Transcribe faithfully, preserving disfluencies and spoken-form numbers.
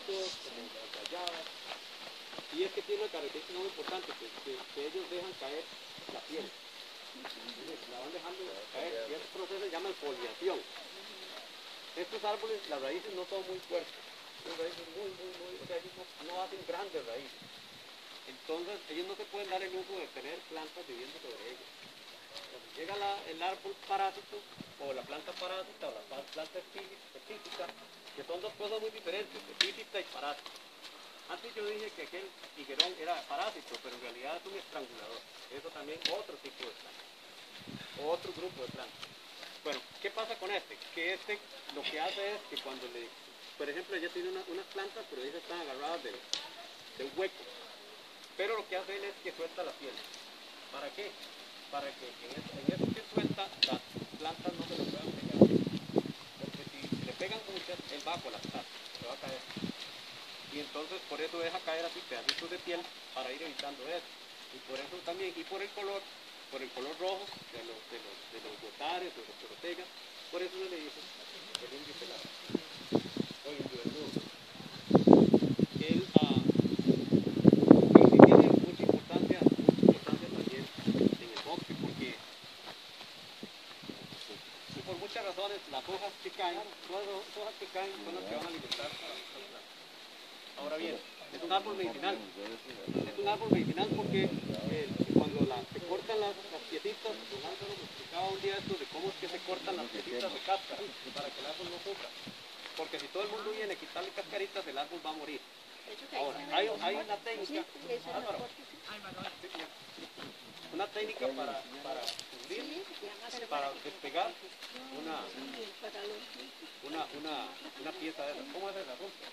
arbustos, como las guayabas. Y es que tiene una característica muy importante, que, que, que ellos dejan caer la piel. Entonces, la van dejando caer, y ese proceso se llama foliación. Estos árboles, las raíces no son muy fuertes, son raíces muy, muy, muy, o sea, ellos no, no hacen grandes raíces. Entonces, ellos no se pueden dar el lujo de tener plantas viviendo sobre ellos. Cuando llega la, el árbol parásito, o la planta parásita, o la planta epífita, que son dos cosas muy diferentes, epífita y parásito. Antes yo dije que aquel higuerón era parásito, pero en realidad es un estrangulador. Eso también otro tipo de planta, otro grupo de plantas. Bueno, ¿qué pasa con este? Que este lo que hace es que cuando le, por ejemplo, ella tiene una, unas plantas, pero ellas están agarradas de, de un hueco. Pero lo que hace él es que suelta la piel. ¿Para qué? Para que en eso, en eso que suelta, las plantas no se le puedan pegar. Porque si se le pegan muchas, él va a colapsar, se va a caer. Y entonces por eso deja caer así pedacitos de piel para ir evitando eso. Y por eso también, y por el color, por el color rojo de los, de los, de los botares, de los protegas, por eso se le dice el indio pelado. O indio desnudo. Él, ah, y sí tiene mucha importancia, mucha importancia también en el bosque, porque y por muchas razones las hojas que caen, todas las hojas que caen son las que van a alimentar a las plantas. Ahora bien, es un árbol medicinal. Es un árbol medicinal porque eh, cuando la, se cortan las, las piecitas, don Álvaro me explicaba un día esto de cómo es que se cortan las piecitas de cáscara para que el árbol no sufra. Porque si todo el mundo viene a quitarle cascaritas, el árbol va a morir. Ahora, hay, hay una técnica, Álvaro, una técnica para, para cubrir, para despegar una, una, una, una pieza de esas. ¿Cómo es esa?